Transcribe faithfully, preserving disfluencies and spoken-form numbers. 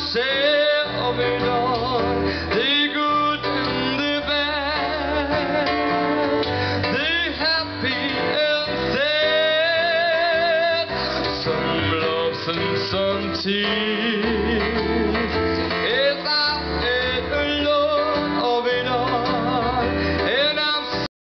ser vi idag. Det är good and the bad, det är happy and sad. Some loves and some tears.